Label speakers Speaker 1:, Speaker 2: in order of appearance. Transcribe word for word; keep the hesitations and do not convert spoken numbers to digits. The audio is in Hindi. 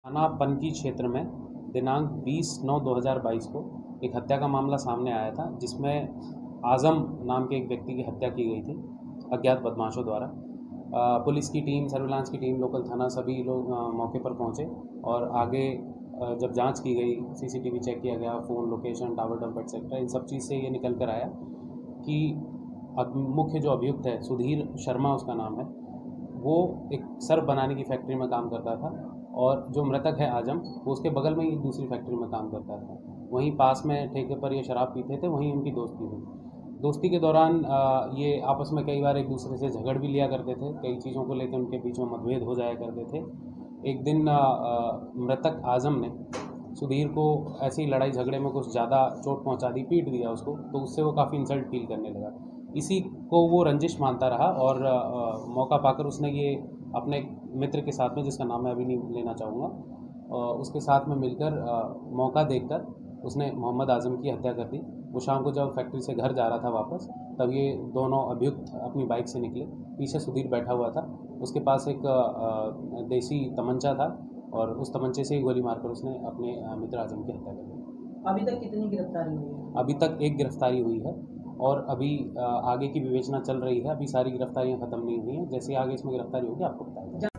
Speaker 1: थाना पनकी क्षेत्र में दिनांक बीस नौ दो हज़ार बाईस को एक हत्या का मामला सामने आया था, जिसमें आज़म नाम के एक व्यक्ति की हत्या की गई थी अज्ञात बदमाशों द्वारा। अ, पुलिस की टीम, सर्विलांस की टीम, लोकल थाना सभी लोग अ, मौके पर पहुंचे और आगे अ, जब जांच की गई, सीसीटीवी चेक किया गया, phone location, tower dump etcetera, इन सब चीज़ से ये निकल कर आया कि अब मुख्य जो अभियुक्त है सुधीर शर्मा उसका नाम है, वो एक सर्फ बनाने की फैक्ट्री में काम करता था और जो मृतक है आजम, वो उसके बगल में ही दूसरी फैक्ट्री में काम करता था। वहीं पास में ठेके पर ये शराब पीते थे, वहीं उनकी दोस्ती हुई। दोस्ती के दौरान अ, ये आपस में कई बार एक दूसरे से झगड़ भी लिया करते थे, कई चीज़ों को लेकर उनके बीच में मतभेद हो जाया करते थे। एक दिन अ, अ, मृतक आजम ने सुधीर को ऐसी लड़ाई झगड़े में कुछ ज़्यादा चोट पहुंचा दी, पीट दिया उसको, तो उससे वो काफ़ी इंसल्ट फील करने लगा। इसी को वो रंजिश मानता रहा और आ, आ, मौका पाकर उसने ये अपने एक मित्र के साथ में, जिसका नाम मैं अभी नहीं लेना चाहूँगा, उसके साथ में मिलकर आ, मौका देखकर उसने मोहम्मद आज़म की हत्या कर दी। वो शाम को जब फैक्ट्री से घर जा रहा था वापस, तब ये दोनों अभियुक्त अपनी बाइक से निकले। पीछे सुधीर बैठा हुआ था, उसके पास एक आ, आ, देसी तमंचा था और उस तमंचे से ही गोली मारकर उसने अपने आ, मित्र आज़म की हत्या कर दी।
Speaker 2: अभी तक कितनी गिरफ्तारी हुई है?
Speaker 1: अभी तक एक गिरफ्तारी हुई है और अभी आ, आगे की विवेचना चल रही है। अभी सारी गिरफ्तारियां ख़त्म नहीं हुई हैं। जैसे आगे इसमें गिरफ्तारी होगी आपको बताया जाएगा।